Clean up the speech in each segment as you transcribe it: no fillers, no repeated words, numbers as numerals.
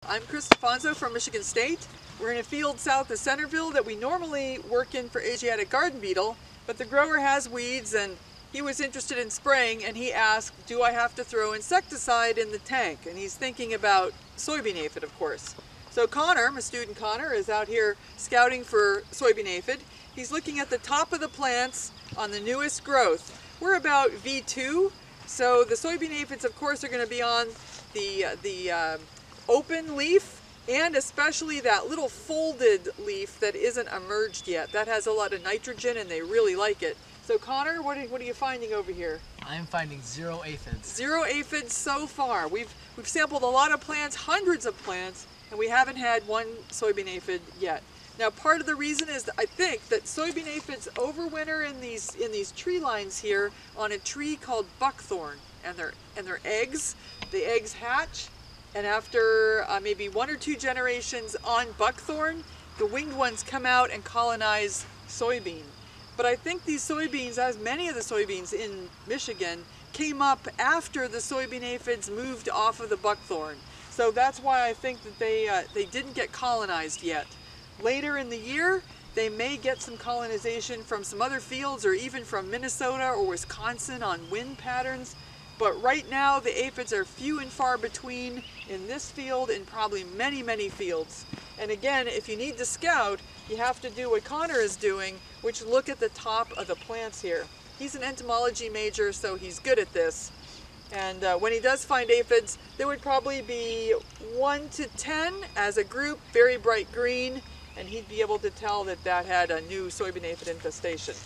I'm Chris Stefanzo from Michigan State. We're in a field south of Centerville that we normally work in for Asiatic garden beetle, but the grower has weeds and he was interested in spraying and he asked, do I have to throw insecticide in the tank? And he's thinking about soybean aphid, of course. So Connor, my student Connor, is out here scouting for soybean aphid. He's looking at the top of the plants on the newest growth. We're about V2, so the soybean aphids, of course, are going to be on the open leaf, and especially that little folded leaf that isn't emerged yet. That has a lot of nitrogen and they really like it. So Connor, what are you finding over here? I'm finding 0 aphids. 0 aphids so far. We've sampled a lot of plants, hundreds of plants, and we haven't had one soybean aphid yet. Now part of the reason is that I think that soybean aphids overwinter in these tree lines here on a tree called buckthorn, and their eggs, the eggs hatch. And after maybe 1 or 2 generations on buckthorn, the winged ones come out and colonize soybean. But I think these soybeans, as many of the soybeans in Michigan, came up after the soybean aphids moved off of the buckthorn. So that's why I think that they didn't get colonized yet. Later in the year, they may get some colonization from some other fields or even from Minnesota or Wisconsin on wind patterns. But right now, the aphids are few and far between in this field and probably many, many fields. And again, if you need to scout, you have to do what Connor is doing, which look at the top of the plants here. He's an entomology major, so he's good at this. And when he does find aphids, there would probably be 1 to 10 as a group, very bright green, and he'd be able to tell that that had a new soybean aphid infestation.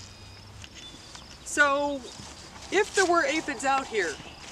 So, if there were aphids out here,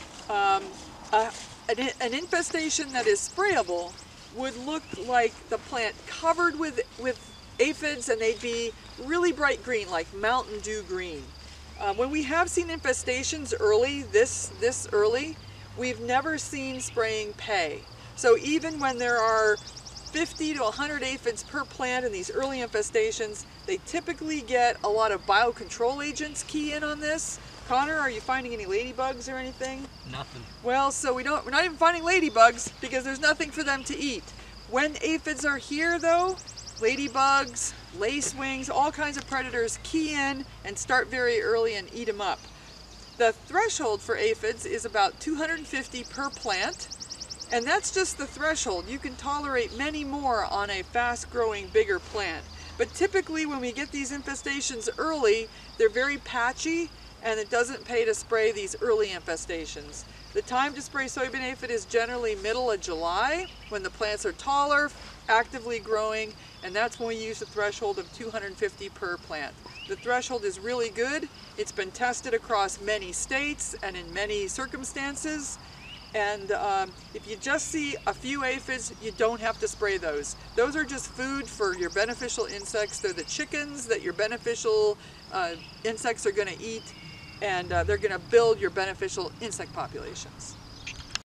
an infestation that is sprayable would look like the plant covered with aphids, and they'd be really bright green, like Mountain Dew green. When we have seen infestations early, this early, we've never seen spraying pay. So even when there are 50 to 100 aphids per plant in these early infestations, they typically get a lot of biocontrol agents key in on this. Connor, are you finding any ladybugs or anything? Nothing. Well, so we're not even finding ladybugs because there's nothing for them to eat. When aphids are here though, ladybugs, lacewings, all kinds of predators key in and start very early and eat them up. The threshold for aphids is about 250 per plant, and that's just the threshold. You can tolerate many more on a fast-growing, bigger plant. But typically when we get these infestations early, they're very patchy, and it doesn't pay to spray these early infestations. The time to spray soybean aphid is generally middle of July, when the plants are taller, actively growing, and that's when we use the threshold of 250 per plant. The threshold is really good. It's been tested across many states and in many circumstances. And if you just see a few aphids, you don't have to spray those. Those are just food for your beneficial insects. They're the chickens that your beneficial insects are going to eat, and they're going to build your beneficial insect populations.